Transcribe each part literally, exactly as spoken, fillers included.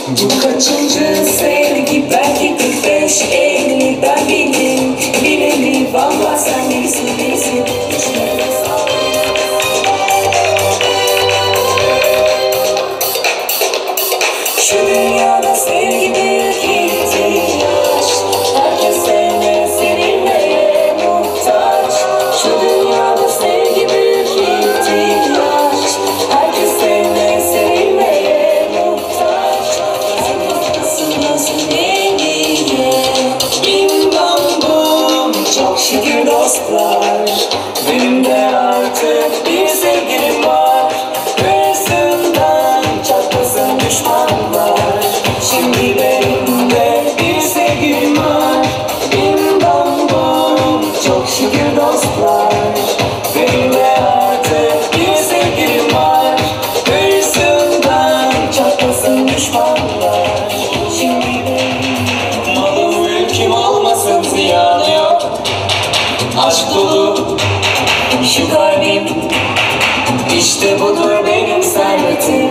Bu kaçıncı sevgi, belki kırk beş elli, ben bildim bileli. Vallahi sen değilsin, değilsin. Şu dünyada sevgi büyük ihtiyaç. Herkes sevmeye, sevilmeye muhtaç. Şu dünyada sevgi büyük ihtiyaç. Herkes sevmeye, sevilmeye muhtaç. Herkes nasıl dengiye. Bim bam bum, çok şükür dostlar. Benim de artık bir sevgilim var. Hırsından çatlasın düşmanlar. Şimdi benim de bir sevgilim var. Bim bam bum, çok şükür dostlar. Benim de artık bir sevgilim var. Hırsından çatlasın düşmanlar. Şimdi benim malım mülküm olmasın, ziyanı yok. Aşk dolu şu kalbim, işte budur benim servetim.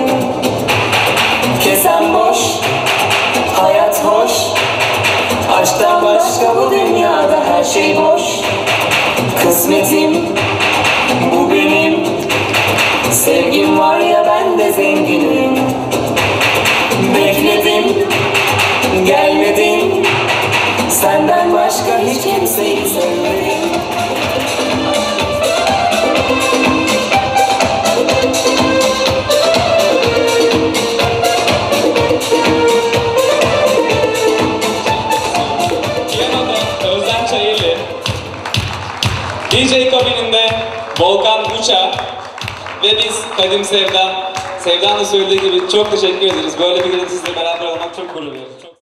Kesem boş, hayat hoş. Aşktan başka bu dünyada her şey boş. Kısmetim bu benim. Sevgim var ya, ben de zenginim. Bekledim, gelmedin. Senden başka hiç kimseyi sevmedim. D J kabininde Volkan Uça ve biz Kadim Sevda. Sevda'nın söylediği gibi çok teşekkür ederiz. Böyle bir gece sizle beraber olmak çok gurur verici.